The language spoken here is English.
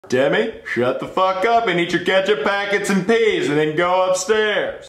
Demi, shut the fuck up and eat your ketchup packets and peas and then go upstairs.